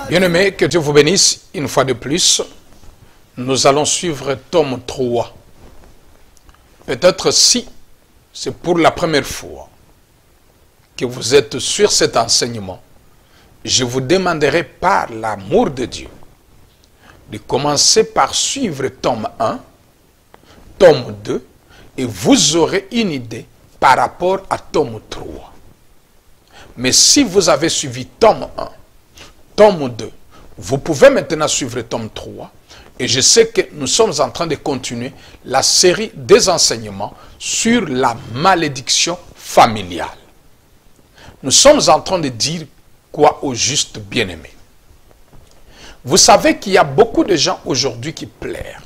Bien-aimés, que Dieu vous bénisse une fois de plus. Nous allons suivre tome 3. Peut-être si c'est pour la première fois que vous êtes sur cet enseignement, je vous demanderai par l'amour de Dieu de commencer par suivre tome 1, tome 2, et vous aurez une idée par rapport à tome 3. Mais si vous avez suivi tome 1, tome 2, vous pouvez maintenant suivre tome 3. Et je sais que nous sommes en train de continuer la série des enseignements sur la malédiction familiale. Nous sommes en train de dire quoi au juste bien-aimé? Vous savez qu'il y a beaucoup de gens aujourd'hui qui pleurent.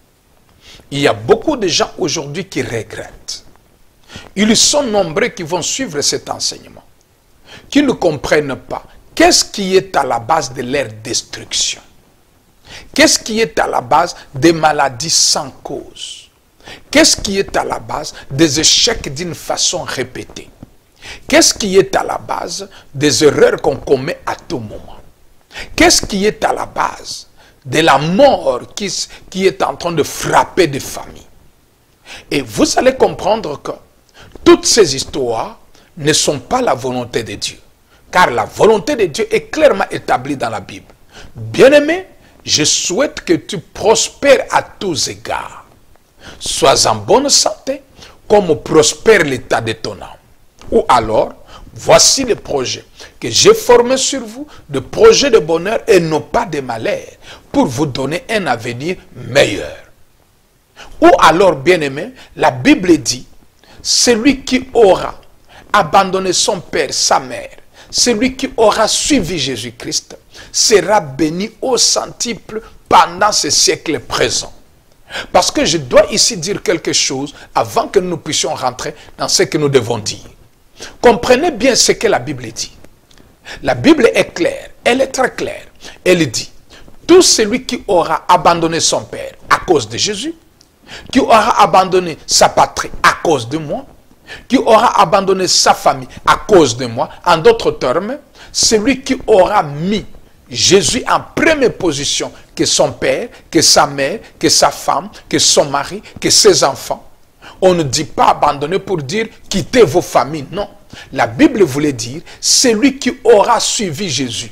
Il y a beaucoup de gens aujourd'hui qui regrettent. Ils sont nombreux qui vont suivre cet enseignement, qui ne comprennent pas qu'est-ce qui est à la base de leur destruction. Qu'est-ce qui est à la base des maladies sans cause? Qu'est-ce qui est à la base des échecs d'une façon répétée? Qu'est-ce qui est à la base des erreurs qu'on commet à tout moment? Qu'est-ce qui est à la base de la mort qui est en train de frapper des familles? Et vous allez comprendre que toutes ces histoires ne sont pas la volonté de Dieu. Car la volonté de Dieu est clairement établie dans la Bible. Bien-aimé, je souhaite que tu prospères à tous égards. Sois en bonne santé, comme prospère l'état de ton âme. Ou alors, voici le projet que j'ai formé sur vous, de projets de bonheur et non pas de malheur, pour vous donner un avenir meilleur. Ou alors, bien-aimé, la Bible dit, celui qui aura abandonné son père, sa mère, celui qui aura suivi Jésus-Christ sera béni au centuple pendant ce siècle présent. Parce que je dois ici dire quelque chose avant que nous puissions rentrer dans ce que nous devons dire. Comprenez bien ce que la Bible dit. La Bible est claire, elle est très claire. Elle dit, tout celui qui aura abandonné son père à cause de Jésus, qui aura abandonné sa patrie à cause de moi, qui aura abandonné sa famille à cause de moi, en d'autres termes, celui qui aura mis Jésus en première position que son père, que sa mère, que sa femme, que son mari, que ses enfants. On ne dit pas abandonner pour dire quittez vos familles, non. La Bible voulait dire celui qui aura suivi Jésus,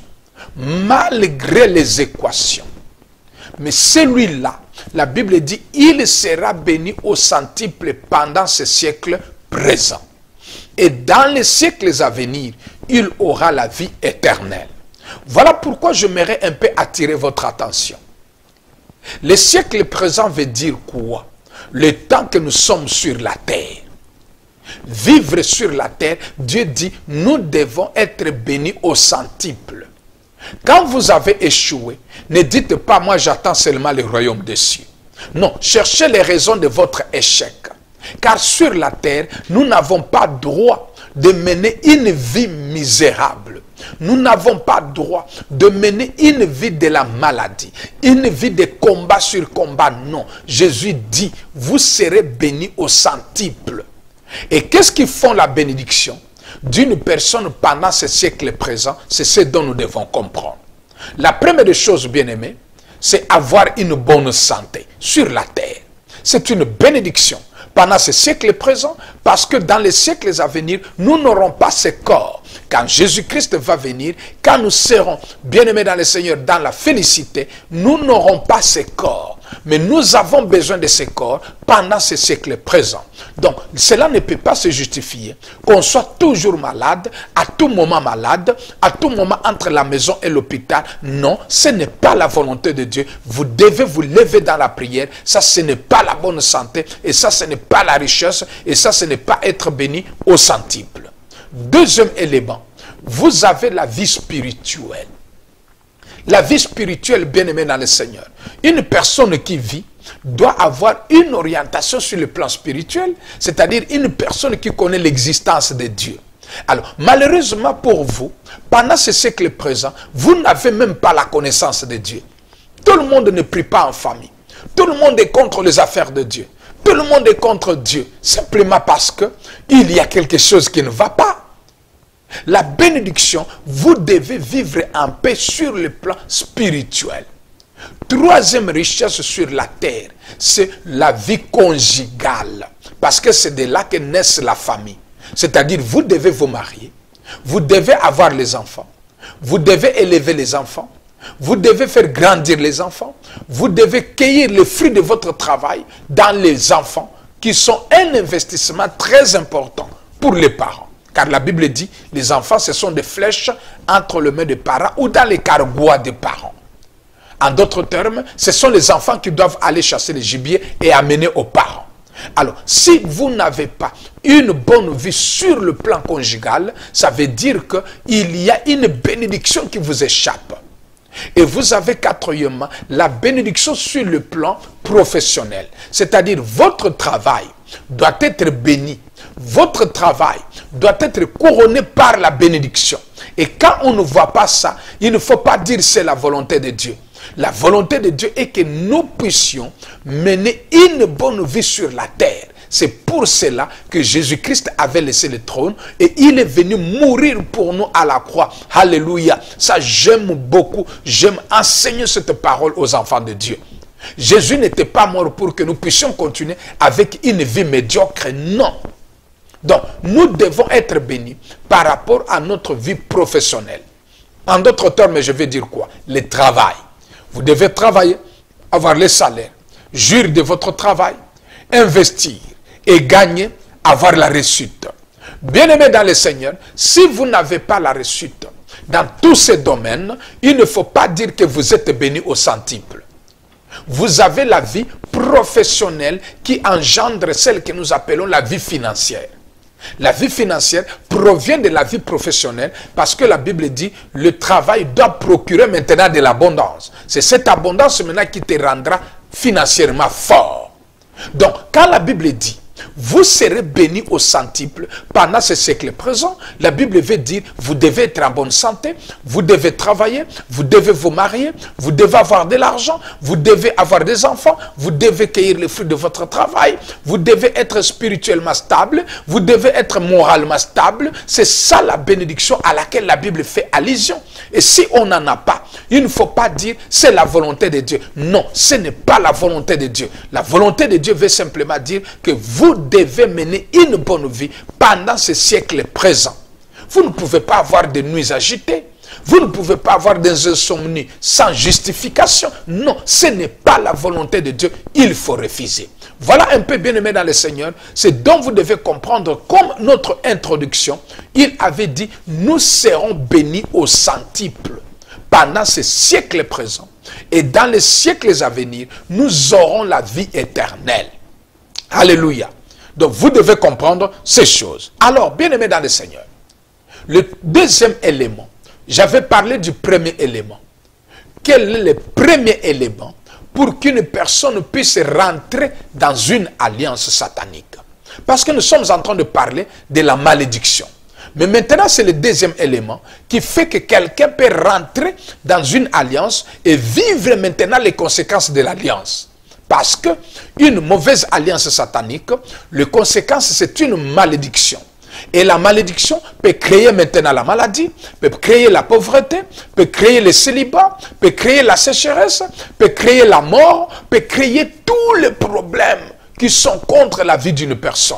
malgré les équations. Mais celui-là, la Bible dit, il sera béni au centuple pendant ce siècle présent. Et dans les siècles à venir, il aura la vie éternelle. Voilà pourquoi j'aimerais un peu attirer votre attention. Le siècle présent veut dire quoi? Le temps que nous sommes sur la terre. Vivre sur la terre, Dieu dit, nous devons être bénis au centuple. Quand vous avez échoué, ne dites pas, moi j'attends seulement le royaume des cieux. Non, cherchez les raisons de votre échec. Car sur la terre, nous n'avons pas droit de mener une vie misérable. Nous n'avons pas droit de mener une vie de la maladie, une vie de combat sur combat. Non, Jésus dit, vous serez bénis au centuple. Et qu'est-ce qui font la bénédiction d'une personne pendant ce siècle présent? C'est ce dont nous devons comprendre. La première des choses, bien-aimés, c'est avoir une bonne santé sur la terre. C'est une bénédiction pendant ce siècle présent, parce que dans les siècles à venir, nous n'aurons pas ce corps. Quand Jésus-Christ va venir, quand nous serons bien-aimés dans le Seigneur, dans la félicité, nous n'aurons pas ce corps. Mais nous avons besoin de ce corps pendant ce siècle présent. Donc, cela ne peut pas se justifier qu'on soit toujours malade, à tout moment malade, à tout moment entre la maison et l'hôpital. Non, ce n'est pas la volonté de Dieu. Vous devez vous lever dans la prière. Ça, ce n'est pas la bonne santé. Et ça, ce n'est pas la richesse. Et ça, ce n'est pas être béni au centuple. Deuxième élément, vous avez la vie spirituelle. La vie spirituelle, bien-aimée dans le Seigneur. Une personne qui vit doit avoir une orientation sur le plan spirituel, c'est-à-dire une personne qui connaît l'existence de Dieu. Alors, malheureusement pour vous, pendant ce siècle présent, vous n'avez même pas la connaissance de Dieu. Tout le monde ne prie pas en famille. Tout le monde est contre les affaires de Dieu. Tout le monde est contre Dieu, simplement parce que il y a quelque chose qui ne va pas. La bénédiction, vous devez vivre en paix sur le plan spirituel. Troisième richesse sur la terre, c'est la vie conjugale. Parce que c'est de là que naissent la famille. C'est-à-dire, vous devez vous marier, vous devez avoir les enfants, vous devez élever les enfants, vous devez faire grandir les enfants, vous devez cueillir les fruits de votre travail dans les enfants, qui sont un investissement très important pour les parents. Car la Bible dit, les enfants, ce sont des flèches entre les mains des parents ou dans les cargois des parents. En d'autres termes, ce sont les enfants qui doivent aller chasser les gibiers et amener aux parents. Alors, si vous n'avez pas une bonne vie sur le plan conjugal, ça veut dire qu'il y a une bénédiction qui vous échappe. Et vous avez quatrièmement la bénédiction sur le plan professionnel. C'est-à-dire votre travail doit être béni. Votre travail doit être couronné par la bénédiction. Et quand on ne voit pas ça, il ne faut pas dire c'est la volonté de Dieu. La volonté de Dieu est que nous puissions mener une bonne vie sur la terre. C'est pour cela que Jésus-Christ avait laissé le trône et il est venu mourir pour nous à la croix. Alléluia. Ça, j'aime beaucoup. J'aime enseigner cette parole aux enfants de Dieu. Jésus n'était pas mort pour que nous puissions continuer avec une vie médiocre. Non. Donc, nous devons être bénis par rapport à notre vie professionnelle. En d'autres termes, je vais dire quoi? Le travail. Vous devez travailler, avoir les salaires, jouir de votre travail, investir et gagner, avoir la réussite. Bien-aimés dans le Seigneur, si vous n'avez pas la réussite dans tous ces domaines, il ne faut pas dire que vous êtes béni au centuple. Vous avez la vie professionnelle qui engendre celle que nous appelons la vie financière. La vie financière provient de la vie professionnelle parce que la Bible dit le travail doit procurer maintenant de l'abondance. C'est cette abondance maintenant qui te rendra financièrement fort. Donc, quand la Bible dit vous serez bénis au centuple pendant ce siècle présent, la Bible veut dire vous devez être en bonne santé, vous devez travailler, vous devez vous marier, vous devez avoir de l'argent, vous devez avoir des enfants, vous devez cueillir les fruits de votre travail, vous devez être spirituellement stable, vous devez être moralement stable. C'est ça la bénédiction à laquelle la Bible fait allusion. Et si on n'en a pas, il ne faut pas dire c'est la volonté de Dieu. Non, ce n'est pas la volonté de Dieu. La volonté de Dieu veut simplement dire que vous devez mener une bonne vie pendant ce siècle présent. Vous ne pouvez pas avoir des nuits agitées. Vous ne pouvez pas avoir des insomnies sans justification. Non, ce n'est pas la volonté de Dieu. Il faut refuser. Voilà un peu, bien aimé dans le Seigneur, c'est dont vous devez comprendre, comme notre introduction, il avait dit, nous serons bénis au centuple pendant ce siècle présent. Et dans les siècles à venir, nous aurons la vie éternelle. Alléluia. Donc, vous devez comprendre ces choses. Alors, bien aimé dans le Seigneur, le deuxième élément, j'avais parlé du premier élément. Quel est le premier élément pour qu'une personne puisse rentrer dans une alliance satanique? Parce que nous sommes en train de parler de la malédiction. Mais maintenant, c'est le deuxième élément qui fait que quelqu'un peut rentrer dans une alliance et vivre maintenant les conséquences de l'alliance. Parce qu'une mauvaise alliance satanique, les conséquences, c'est une malédiction. Et la malédiction peut créer maintenant la maladie, peut créer la pauvreté, peut créer le célibat, peut créer la sécheresse, peut créer la mort, peut créer tous les problèmes qui sont contre la vie d'une personne.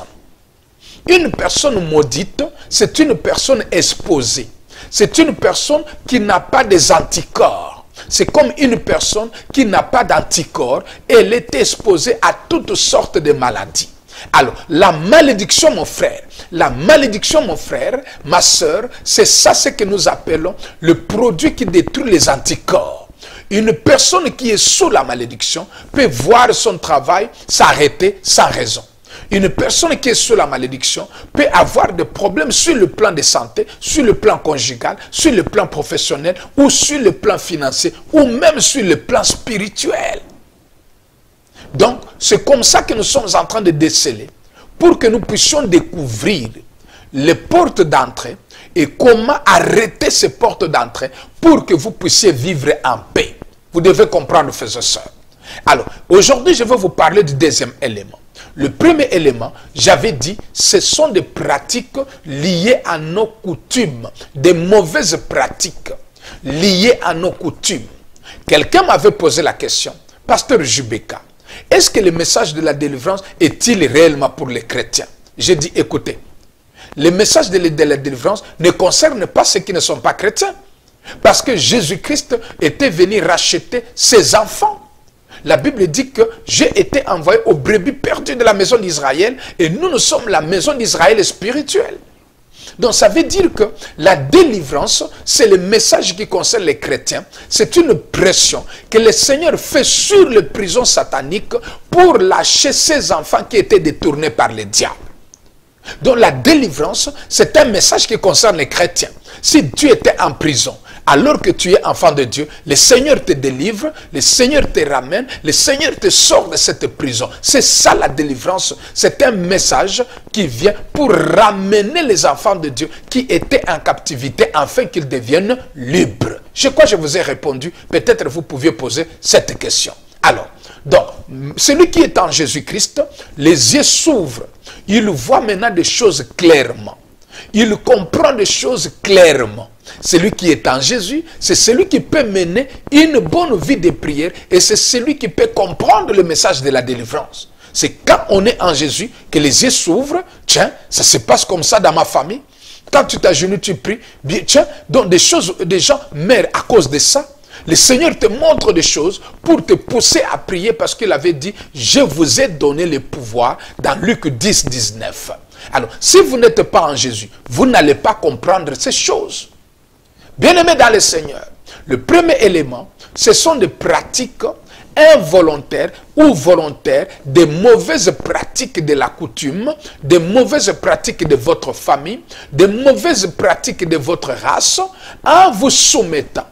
Une personne maudite, c'est une personne exposée. C'est une personne qui n'a pas des anticorps. C'est comme une personne qui n'a pas d'anticorps. Elle est exposée à toutes sortes de maladies. Alors, la malédiction, mon frère, ma soeur, c'est ça ce que nous appelons le produit qui détruit les anticorps. Une personne qui est sous la malédiction peut voir son travail s'arrêter sans raison. Une personne qui est sous la malédiction peut avoir des problèmes sur le plan de santé, sur le plan conjugal, sur le plan professionnel, ou sur le plan financier, ou même sur le plan spirituel. Donc, c'est comme ça que nous sommes en train de déceler, pour que nous puissions découvrir les portes d'entrée et comment arrêter ces portes d'entrée pour que vous puissiez vivre en paix. Vous devez comprendre, frères et sœurs. Alors, aujourd'hui, je vais vous parler du deuxième élément. Le premier élément, j'avais dit, ce sont des pratiques liées à nos coutumes, des mauvaises pratiques liées à nos coutumes. Quelqu'un m'avait posé la question, Pasteur Jubeka, est-ce que le message de la délivrance est-il réellement pour les chrétiens? J'ai dit, écoutez, le message de la délivrance ne concerne pas ceux qui ne sont pas chrétiens. Parce que Jésus-Christ était venu racheter ses enfants. La Bible dit que j'ai été envoyé aux brebis perdues de la maison d'Israël et nous sommes la maison d'Israël spirituelle. Donc ça veut dire que la délivrance, c'est le message qui concerne les chrétiens. C'est une pression que le Seigneur fait sur les prisons sataniques pour lâcher ses enfants qui étaient détournés par le diable. Donc la délivrance, c'est un message qui concerne les chrétiens. Si tu étais en prison, alors que tu es enfant de Dieu, le Seigneur te délivre, le Seigneur te ramène, le Seigneur te sort de cette prison. C'est ça la délivrance. C'est un message qui vient pour ramener les enfants de Dieu qui étaient en captivité afin qu'ils deviennent libres. Je crois que je vous ai répondu. Peut-être vous pouviez poser cette question. Alors, donc, celui qui est en Jésus-Christ, les yeux s'ouvrent. Il voit maintenant des choses clairement. Il comprend des choses clairement. Celui qui est en Jésus, c'est celui qui peut mener une bonne vie de prière et c'est celui qui peut comprendre le message de la délivrance. C'est quand on est en Jésus que les yeux s'ouvrent. Tiens, ça se passe comme ça dans ma famille. Quand tu t'agenouilles, tu pries. Bien, tiens, donc des gens meurent à cause de ça. Le Seigneur te montre des choses pour te pousser à prier parce qu'il avait dit, je vous ai donné le pouvoir dans Luc 10, 19. Alors, si vous n'êtes pas en Jésus, vous n'allez pas comprendre ces choses. Bien-aimés dans le Seigneur, le premier élément, ce sont des pratiques involontaires ou volontaires, des mauvaises pratiques de la coutume, des mauvaises pratiques de votre famille, des mauvaises pratiques de votre race, en vous soumettant,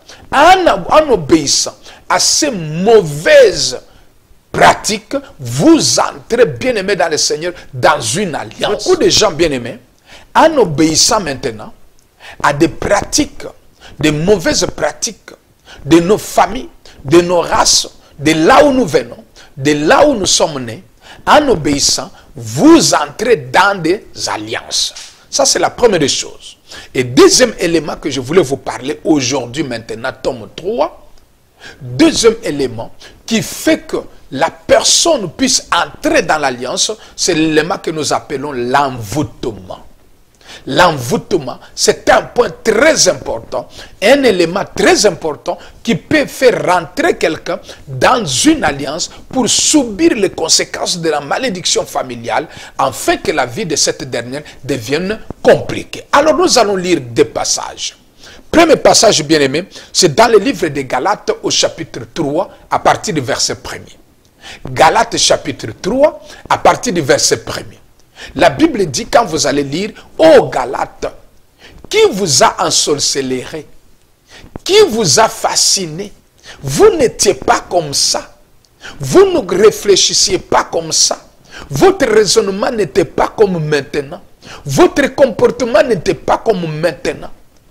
en obéissant à ces mauvaises pratiques, vous entrez, bien-aimés dans le Seigneur, dans une alliance. Beaucoup de gens, bien-aimés, en obéissant maintenant à des pratiques, des mauvaises pratiques de nos familles, de nos races, de là où nous venons, de là où nous sommes nés, en obéissant, vous entrez dans des alliances. Ça, c'est la première des choses. Et deuxième élément que je voulais vous parler aujourd'hui, maintenant, tome 3, deuxième élément qui fait que la personne puisse entrer dans l'alliance, c'est l'élément que nous appelons l'envoûtement. L'envoûtement, c'est un point très important, un élément très important qui peut faire rentrer quelqu'un dans une alliance pour subir les conséquences de la malédiction familiale, afin que la vie de cette dernière devienne compliquée. Alors nous allons lire des passages. Premier passage bien aimé, c'est dans le livre de Galates au chapitre 3, à partir du verset 1er. Galates chapitre 3, à partir du verset 1er. La Bible dit, quand vous allez lire, « Ô Galates, qui vous a ensorcelé? Qui vous a fasciné? Vous n'étiez pas comme ça. Vous ne réfléchissiez pas comme ça. Votre raisonnement n'était pas comme maintenant. Votre comportement n'était pas comme maintenant. »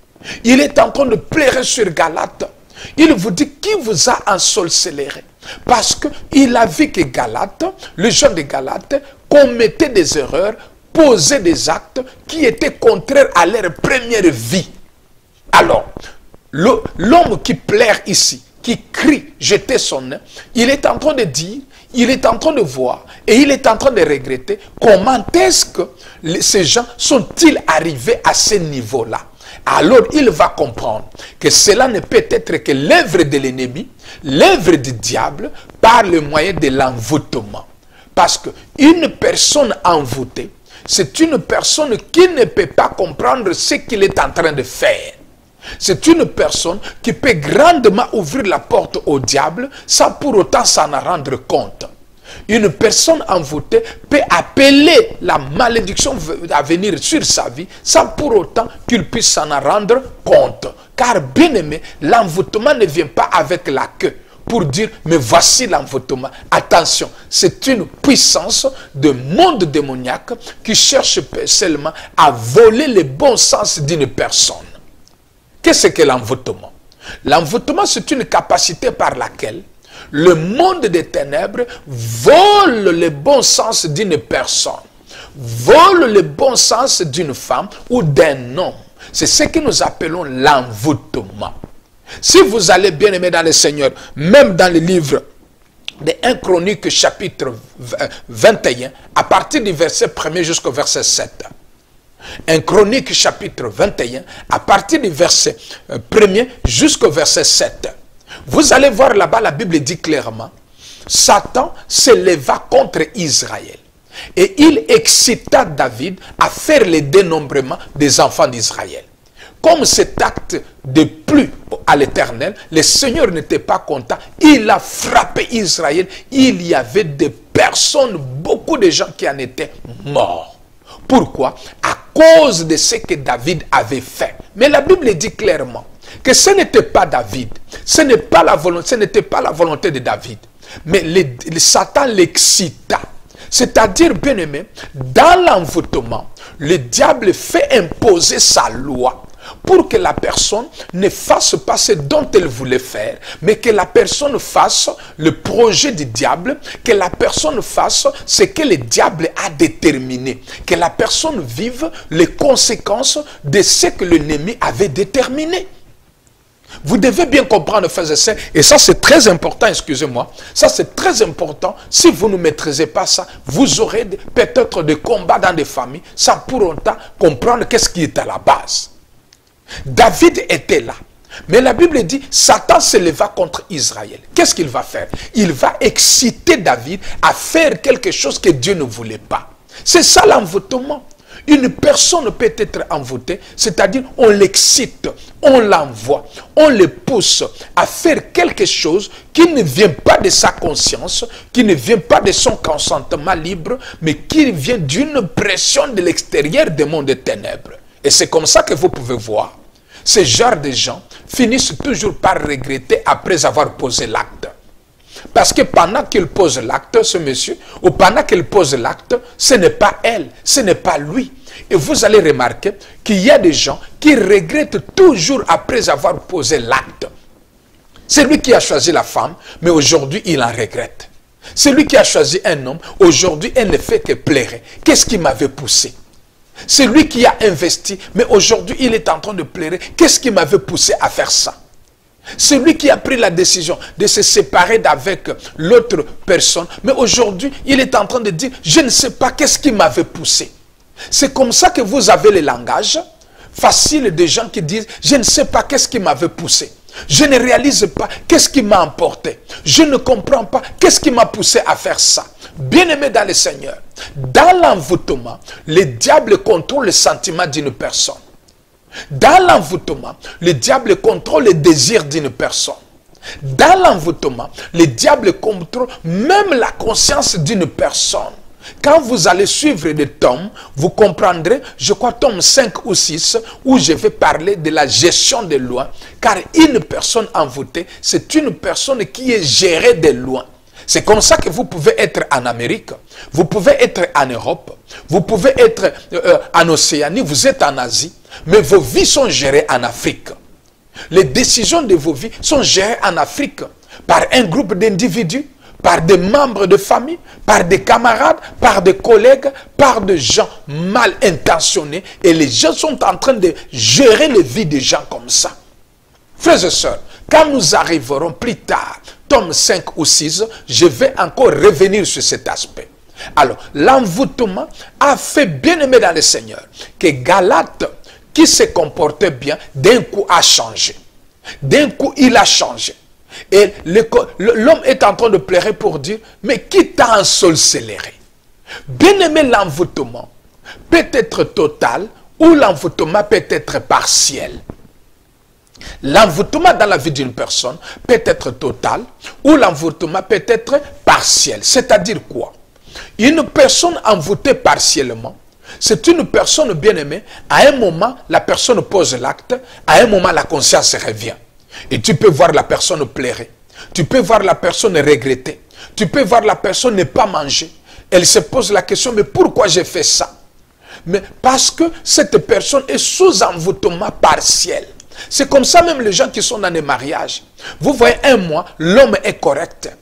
Il est en train de pleurer sur Galates. Il vous dit, qui vous a ensorcelé? Parce qu'il a vu que Galates, les gens de Galates, commettaient des erreurs, posaient des actes qui étaient contraires à leur première vie. Alors, l'homme qui pleure ici, qui crie, jeter son nez, il est en train de dire, il est en train de voir, et il est en train de regretter comment est-ce que ces gens sont-ils arrivés à ce niveau-là. Alors il va comprendre que cela ne peut être que l'œuvre de l'ennemi, l'œuvre du diable, par le moyen de l'envoûtement. Parce qu'une personne envoûtée, c'est une personne qui ne peut pas comprendre ce qu'il est en train de faire. C'est une personne qui peut grandement ouvrir la porte au diable sans pour autant s'en rendre compte. Une personne envoûtée peut appeler la malédiction à venir sur sa vie sans pour autant qu'il puisse s'en rendre compte. Car bien aimé, l'envoûtement ne vient pas avec la queue pour dire mais voici l'envoûtement. Attention, c'est une puissance de monde démoniaque qui cherche seulement à voler le bon sens d'une personne. Qu'est-ce que l'envoûtement? L'envoûtement, c'est une capacité par laquelle Le monde des ténèbres vole le bon sens d'une personne, vole le bon sens d'une femme ou d'un homme. C'est ce que nous appelons l'envoûtement. Si vous allez bien aimer dans le Seigneur, même dans le livre de 1 Chronique chapitre 21, à partir du verset 1er jusqu'au verset 7. 1 Chronique chapitre 21, à partir du verset 1er jusqu'au verset 7. Vous allez voir là-bas, la Bible dit clairement, Satan s'éleva contre Israël. Et il excita David à faire le dénombrement des enfants d'Israël. Comme cet acte de plus à l'Éternel, le Seigneur n'était pas content. Il a frappé Israël. Il y avait des personnes, beaucoup de gens qui en étaient morts. Pourquoi? À cause de ce que David avait fait. Mais la Bible dit clairement que ce n'était pas David. Ce n'était pas la volonté de David. Mais le Satan l'excita. C'est-à-dire, bien aimé, dans l'envoûtement, le diable fait imposer sa loi pour que la personne ne fasse pas ce dont elle voulait faire, mais que la personne fasse le projet du diable, que la personne fasse ce que le diable a déterminé, que la personne vive les conséquences de ce que l'ennemi avait déterminé. Vous devez bien comprendre, frères et sœurs, et ça c'est très important, excusez-moi, ça c'est très important. Si vous ne maîtrisez pas ça, vous aurez peut-être des combats dans des familles sans pour autant comprendre qu'est-ce qui est à la base. David était là. Mais la Bible dit, Satan se leva contre Israël. Qu'est-ce qu'il va faire? Il va exciter David à faire quelque chose que Dieu ne voulait pas. C'est ça l'envoûtement. Une personne peut être envoûtée, c'est-à-dire on l'excite, on l'envoie, on le pousse à faire quelque chose qui ne vient pas de sa conscience, qui ne vient pas de son consentement libre, mais qui vient d'une pression de l'extérieur des mondes des ténèbres. Et c'est comme ça que vous pouvez voir. Ce genre de gens finissent toujours par regretter après avoir posé l'acte. Parce que pendant qu'il pose l'acte, ce monsieur, ou pendant qu'il pose l'acte, ce n'est pas elle, ce n'est pas lui. Et vous allez remarquer qu'il y a des gens qui regrettent toujours après avoir posé l'acte. C'est lui qui a choisi la femme, mais aujourd'hui il en regrette. C'est lui qui a choisi un homme, aujourd'hui elle ne fait que pleurer. Qu'est-ce qui m'avait poussé? C'est lui qui a investi, mais aujourd'hui il est en train de pleurer. Qu'est-ce qui m'avait poussé à faire ça? C'est lui qui a pris la décision de se séparer d'avec l'autre personne, mais aujourd'hui il est en train de dire, je ne sais pas qu'est-ce qui m'avait poussé. C'est comme ça que vous avez le langage facile des gens qui disent, je ne sais pas qu'est-ce qui m'avait poussé. Je ne réalise pas qu'est-ce qui m'a emporté. Je ne comprends pas qu'est-ce qui m'a poussé à faire ça. Bien-aimé dans le Seigneur, dans l'envoûtement, le diable contrôle le sentiment d'une personne. Dans l'envoûtement, le diable contrôle les désirs d'une personne. Dans l'envoûtement, le diable contrôle même la conscience d'une personne. Quand vous allez suivre des tomes, vous comprendrez, je crois, tome 5 ou 6, où je vais parler de la gestion des lois. Car une personne envoûtée, c'est une personne qui est gérée de loin. C'est comme ça que vous pouvez être en Amérique, vous pouvez être en Europe, vous pouvez être en Océanie, vous êtes en Asie, mais vos vies sont gérées en Afrique. Les décisions de vos vies sont gérées en Afrique par un groupe d'individus, par des membres de famille, par des camarades, par des collègues, par des gens mal intentionnés. Et les gens sont en train de gérer les vies des gens comme ça. Frères et sœurs, quand nous arriverons plus tard, tome 5 ou 6, je vais encore revenir sur cet aspect. Alors, l'envoûtement a fait bien aimer dans le Seigneur que Galate, qui se comportait bien, d'un coup a changé. D'un coup, il a changé. Et l'homme est en train de pleurer pour dire, mais qui t'a ensorcelé? Bien aimé, l'envoûtement peut être total ou l'envoûtement peut être partiel. L'envoûtement dans la vie d'une personne peut être total ou l'envoûtement peut être partiel. C'est-à-dire quoi? Une personne envoûtée partiellement, c'est une personne bien aimée, à un moment, la personne pose l'acte, à un moment, la conscience revient. Et tu peux voir la personne pleurer. Tu peux voir la personne regretter. Tu peux voir la personne ne pas manger. Elle se pose la question, mais pourquoi j'ai fait ça? Mais parce que cette personne est sous envoûtement partiel. C'est comme ça même les gens qui sont dans les mariages. Vous voyez, un mois, l'homme est correct.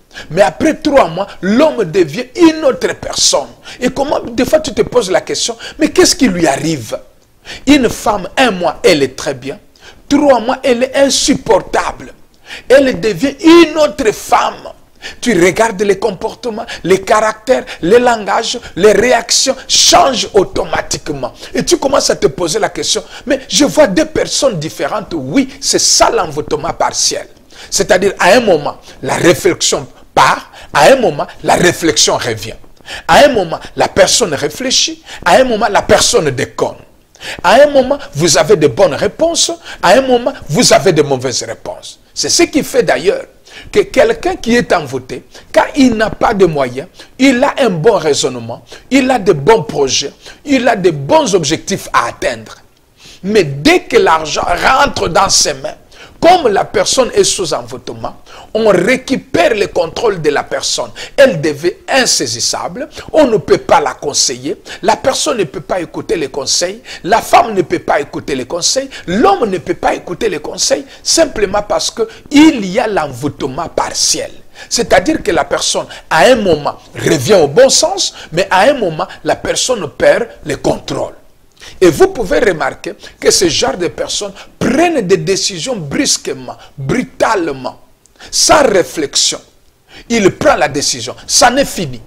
Mais après 3 mois, l'homme devient une autre personne. Et comment, des fois tu te poses la question, mais qu'est-ce qui lui arrive? Une femme, 1 mois, elle est très bien. 3 mois, elle est insupportable. Elle devient une autre femme. Tu regardes les comportements, les caractères, les langages, les réactions changent automatiquement. Et tu commences à te poser la question, mais je vois 2 personnes différentes. Oui, c'est ça l'envoûtement partiel. C'est-à-dire, à un moment, la réflexion part, à un moment, la réflexion revient. À un moment, la personne réfléchit, à un moment, la personne déconne. À un moment, vous avez de bonnes réponses, à un moment, vous avez de mauvaises réponses. C'est ce qui fait d'ailleurs que quelqu'un qui est envoûté, quand il n'a pas de moyens, il a un bon raisonnement, il a de bons projets, il a de bons objectifs à atteindre. Mais dès que l'argent rentre dans ses mains, comme la personne est sous envoûtement, on récupère le contrôle de la personne. Elle devient insaisissable, on ne peut pas la conseiller, la personne ne peut pas écouter les conseils, la femme ne peut pas écouter les conseils, l'homme ne peut pas écouter les conseils, simplement parce qu'il y a l'envoûtement partiel. C'est-à-dire que la personne, à un moment, revient au bon sens, mais à un moment, la personne perd le contrôle. Et vous pouvez remarquer que ce genre de personnes prennent des décisions brusquement, brutalement, sans réflexion. Il prend la décision, ça n'est fini.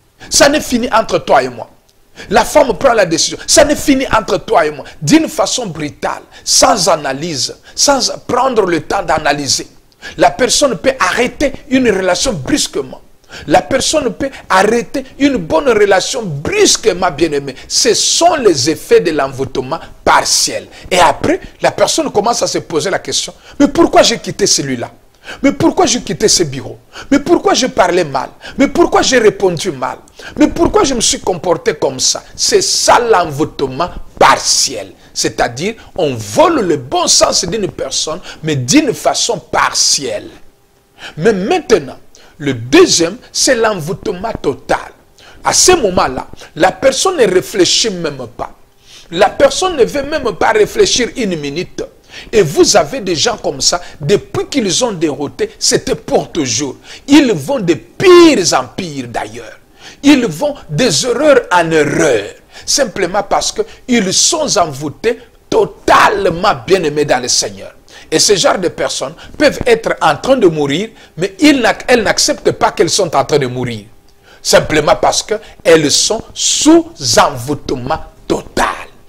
Ça n'est fini entre toi et moi. La femme prend la décision, ça n'est fini entre toi et moi, d'une façon brutale, sans analyse, sans prendre le temps d'analyser. La personne peut arrêter une relation brusquement. La personne peut arrêter une bonne relation brusquement, bien-aimé. Ce sont les effets de l'envoûtement partiel. Et après, la personne commence à se poser la question, mais pourquoi j'ai quitté celui-là? Mais pourquoi j'ai quitté ce bureau? Mais pourquoi je parlais mal? Mais pourquoi j'ai répondu mal? Mais pourquoi je me suis comporté comme ça? C'est ça l'envoûtement partiel. C'est-à-dire, on vole le bon sens d'une personne, mais d'une façon partielle. Mais maintenant, le deuxième, c'est l'envoûtement total. À ce moment-là, la personne ne réfléchit même pas. La personne ne veut même pas réfléchir une minute. Et vous avez des gens comme ça, depuis qu'ils ont dérouté, c'était pour toujours. Ils vont de pires en pires d'ailleurs. Ils vont des erreurs en erreurs. Simplement parce qu'ils sont envoûtés totalement bien-aimés dans le Seigneur. Et ce genre de personnes peuvent être en train de mourir, mais elles n'acceptent pas qu'elles sont en train de mourir. Simplement parce qu'elles sont sous envoûtement total.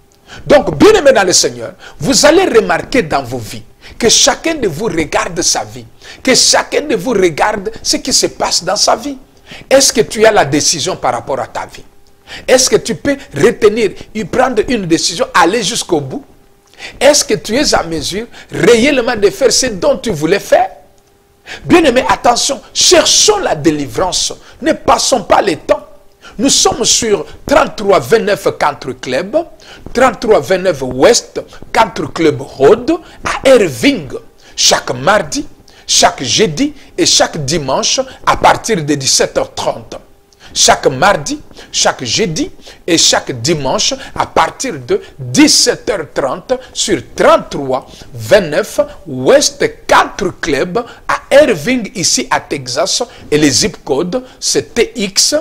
Donc, bien aimé dans le Seigneur, vous allez remarquer dans vos vies que chacun de vous regarde sa vie, que chacun de vous regarde ce qui se passe dans sa vie. Est-ce que tu as la décision par rapport à ta vie? Est-ce que tu peux retenir et prendre une décision, aller jusqu'au bout? Est-ce que tu es à mesure réellement de faire ce dont tu voulais faire? Bien-aimé, attention, cherchons la délivrance. Ne passons pas le temps. Nous sommes sur 3329 Country Club, 3329 West Country Club Road à Irving. Chaque mardi, chaque jeudi et chaque dimanche à partir de 17h30. Chaque mardi, chaque jeudi et chaque dimanche à partir de 17h30 sur 3329 West Country Club à Irving, ici à Texas. Et le zip code, c'est TX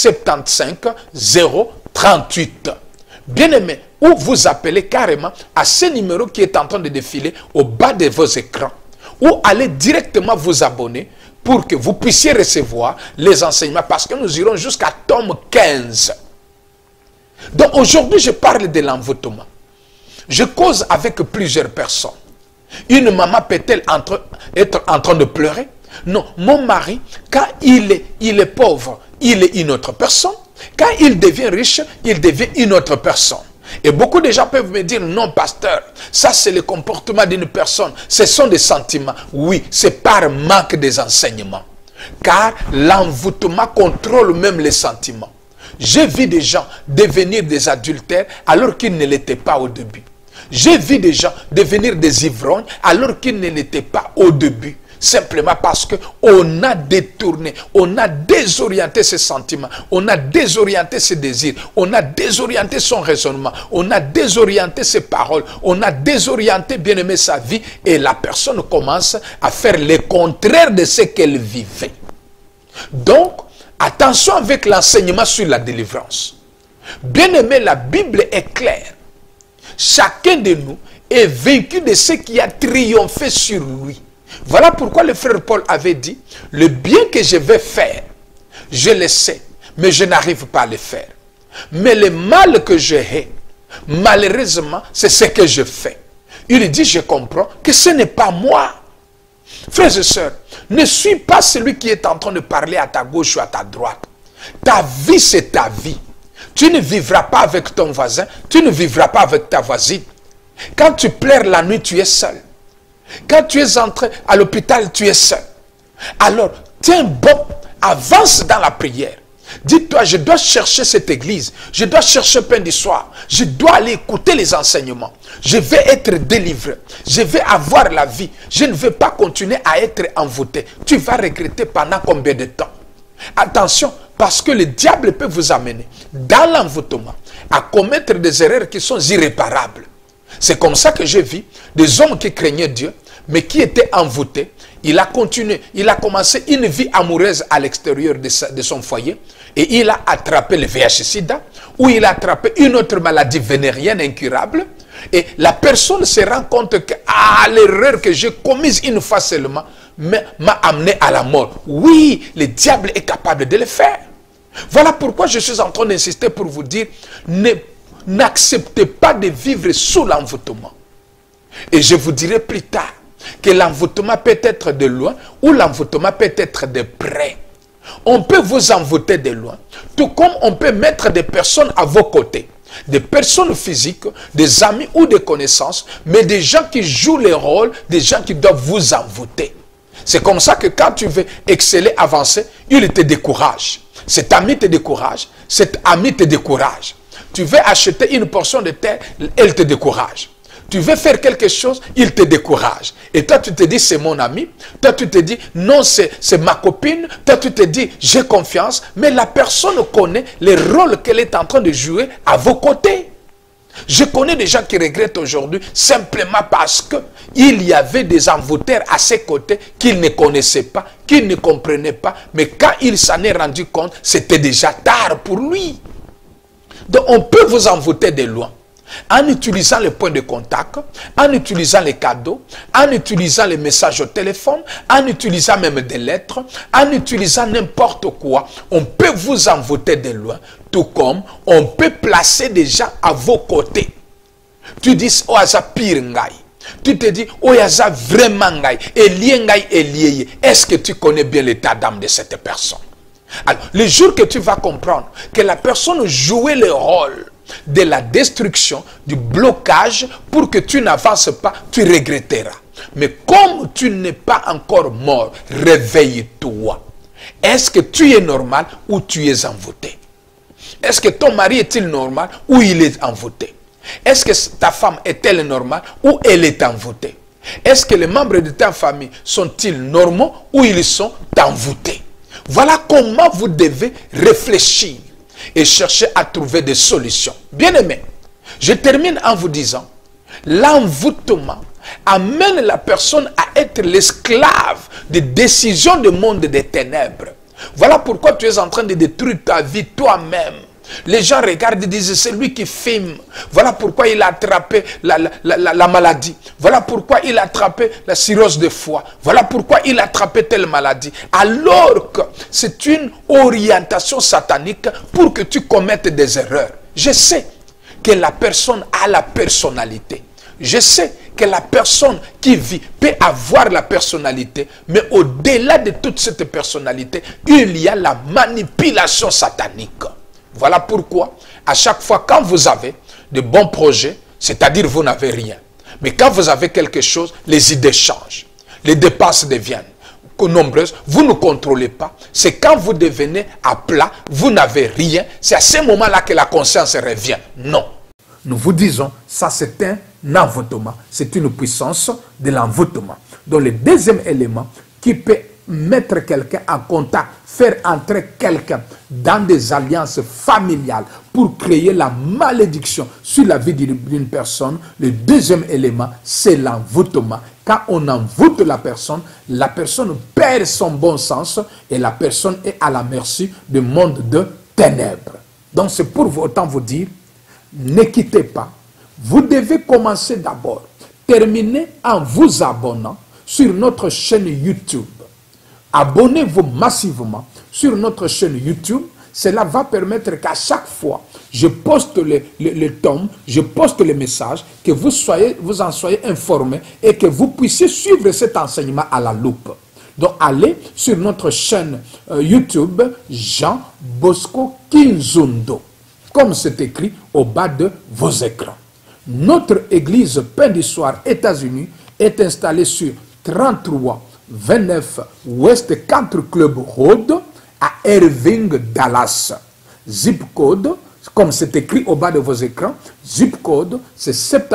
75038. Bien aimé, ou vous appelez carrément à ce numéro qui est en train de défiler au bas de vos écrans. Ou allez directement vous abonner pour que vous puissiez recevoir les enseignements, parce que nous irons jusqu'à tome 15. Donc aujourd'hui, je parle de l'envoûtement. Je cause avec plusieurs personnes. Une maman peut-elle être en train de pleurer? Non, mon mari, quand il est pauvre, il est une autre personne. Quand il devient riche, il devient une autre personne. Et beaucoup de gens peuvent me dire, non pasteur, ça c'est le comportement d'une personne, ce sont des sentiments. Oui, c'est par manque des enseignements. Car l'envoûtement contrôle même les sentiments. J'ai vu des gens devenir des adultères alors qu'ils ne l'étaient pas au début. J'ai vu des gens devenir des ivrognes alors qu'ils ne l'étaient pas au début. Simplement parce qu'on a détourné, on a désorienté ses sentiments, on a désorienté ses désirs, on a désorienté son raisonnement, on a désorienté ses paroles, on a désorienté, bien aimé, sa vie, et la personne commence à faire le contraire de ce qu'elle vivait. Donc, attention avec l'enseignement sur la délivrance. Bien aimé, la Bible est claire. Chacun de nous est vaincu de ce qui a triomphé sur lui. Voilà pourquoi le frère Paul avait dit, le bien que je vais faire, je le sais, mais je n'arrive pas à le faire. Mais le mal que je hais, malheureusement, c'est ce que je fais. Il dit, je comprends que ce n'est pas moi. Frères et sœurs, ne suis pas celui qui est en train de parler à ta gauche ou à ta droite. Ta vie, c'est ta vie. Tu ne vivras pas avec ton voisin, tu ne vivras pas avec ta voisine. Quand tu pleures la nuit, tu es seul. Quand tu es entré à l'hôpital, tu es seul. Alors, tiens bon, avance dans la prière. Dis-toi, je dois chercher cette église, je dois chercher pain du soir, je dois aller écouter les enseignements, je vais être délivré, je vais avoir la vie, je ne vais pas continuer à être envoûté. Tu vas regretter pendant combien de temps? Attention, parce que le diable peut vous amener dans l'envoûtement à commettre des erreurs qui sont irréparables. C'est comme ça que j'ai vu des hommes qui craignaient Dieu, mais qui étaient envoûtés. Il a continué, il a commencé une vie amoureuse à l'extérieur de son foyer et il a attrapé le VIH-Sida ou il a attrapé une autre maladie vénérienne incurable et la personne se rend compte que l'erreur que j'ai commise une fois seulement m'a amené à la mort. Oui, le diable est capable de le faire. Voilà pourquoi je suis en train d'insister pour vous dire, n'acceptez pas de vivre sous l'envoûtement. Et je vous dirai plus tard que l'envoûtement peut être de loin ou l'envoûtement peut être de près. On peut vous envoûter de loin, tout comme on peut mettre des personnes à vos côtés, des personnes physiques, des amis ou des connaissances, mais des gens qui jouent le rôle des gens qui doivent vous envoûter. C'est comme ça que quand tu veux exceller, avancer, il te décourage. Cet ami te décourage, cet ami te décourage. Tu veux acheter une portion de terre, elle te décourage. Tu veux faire quelque chose, il te décourage. Et toi, tu te dis, c'est mon ami. Toi, tu te dis, non, c'est ma copine. Toi, tu te dis, j'ai confiance. Mais la personne connaît le rôle qu'elle est en train de jouer à vos côtés. Je connais des gens qui regrettent aujourd'hui simplement parce qu'il y avait des envoûteurs à ses côtés qu'ils ne connaissaient pas, qu'ils ne comprenaient pas. Mais quand il s'en est rendu compte, c'était déjà tard pour lui. Donc, on peut vous envoûter de loin. En utilisant les points de contact, en utilisant les cadeaux, en utilisant les messages au téléphone, en utilisant même des lettres, en utilisant n'importe quoi, on peut vous envoûter de loin. Tout comme on peut placer des gens à vos côtés. Tu dis, oh, ça pire ngai. Tu te dis, oh, ça vraiment ngai. Et lié ngai et lié. Est-ce que tu connais bien l'état d'âme de cette personne? Alors, le jour que tu vas comprendre que la personne jouait le rôle de la destruction, du blocage, pour que tu n'avances pas, tu regretteras. Mais comme tu n'es pas encore mort, réveille-toi. Est-ce que tu es normal ou tu es envoûté? Est-ce que ton mari est-il normal ou il est envoûté? Est-ce que ta femme est-elle normale ou elle est envoûtée? Est-ce que les membres de ta famille sont-ils normaux ou ils sont envoûtés? Voilà comment vous devez réfléchir et chercher à trouver des solutions. Bien-aimés, je termine en vous disant, l'envoûtement amène la personne à être l'esclave des décisions du monde des ténèbres. Voilà pourquoi tu es en train de détruire ta vie toi-même. Les gens regardent et disent, c'est lui qui fume. Voilà pourquoi il a attrapé la maladie. Voilà pourquoi il a attrapé la cirrhose de foie. Voilà pourquoi il a attrapé telle maladie. Alors que c'est une orientation satanique pour que tu commettes des erreurs. Je sais que la personne a la personnalité. Je sais que la personne qui vit peut avoir la personnalité, mais au-delà de toute cette personnalité, il y a la manipulation satanique. Voilà pourquoi, à chaque fois, quand vous avez de bons projets, c'est-à-dire vous n'avez rien, mais quand vous avez quelque chose, les idées changent, les dépenses deviennent nombreuses, vous ne contrôlez pas. C'est quand vous devenez à plat, vous n'avez rien, c'est à ce moment-là que la conscience revient. Non. Nous vous disons, ça c'est un envoûtement, c'est une puissance de l'envoûtement. Donc le deuxième élément qui peut mettre quelqu'un en contact, faire entrer quelqu'un dans des alliances familiales pour créer la malédiction sur la vie d'une personne, le deuxième élément, c'est l'envoûtement Quand on envoûte la personne perd son bon sens et la personne est à la merci du monde de ténèbres. Donc c'est pour autant vous dire, ne quittez pas. Vous devez commencer d'abord, terminer en vous abonnant sur notre chaîne YouTube. Abonnez-vous massivement sur notre chaîne YouTube. Cela va permettre qu'à chaque fois, je poste les tomes, je poste les messages, que vous en soyez informés et que vous puissiez suivre cet enseignement à la loupe. Donc, allez sur notre chaîne YouTube, Jean Bosco Kinzundo, comme c'est écrit au bas de vos écrans. Notre église Pain du Soir États-Unis est installée sur 3329 West Country Club Road à Irving, Dallas. Zip code, comme c'est écrit au bas de vos écrans, zip code, c'est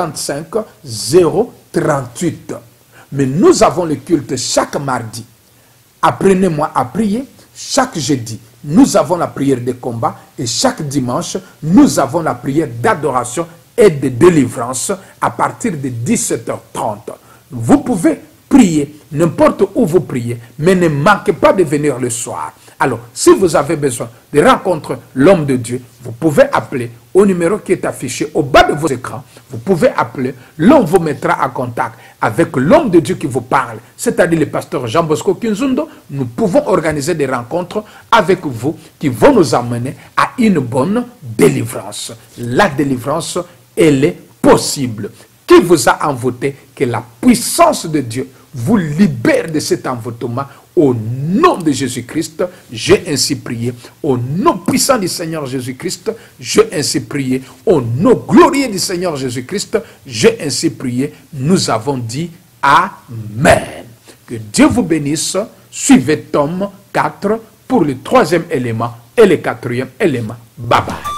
75038. Mais nous avons le culte chaque mardi. Apprenez-moi à prier. Chaque jeudi, nous avons la prière de combat. Et chaque dimanche, nous avons la prière d'adoration et de délivrance à partir de 17h30. Vous pouvez prier n'importe où vous priez, mais ne manquez pas de venir le soir. Alors, si vous avez besoin de rencontrer l'homme de Dieu, vous pouvez appeler au numéro qui est affiché au bas de vos écrans. Vous pouvez appeler, l'on vous mettra en contact avec l'homme de Dieu qui vous parle, c'est-à-dire le pasteur Jean Bosco Kinzundo. Nous pouvons organiser des rencontres avec vous qui vont nous amener à une bonne délivrance. La délivrance, elle est possible. Qui vous a envoûté? Que la puissance de Dieu vous libère de cet envoûtement. Au nom de Jésus-Christ, j'ai ainsi prié. Au nom puissant du Seigneur Jésus-Christ, j'ai ainsi prié. Au nom glorieux du Seigneur Jésus-Christ, j'ai ainsi prié. Nous avons dit Amen. Que Dieu vous bénisse. Suivez tome 4 pour le 3e élément et le 4e élément. Bye bye.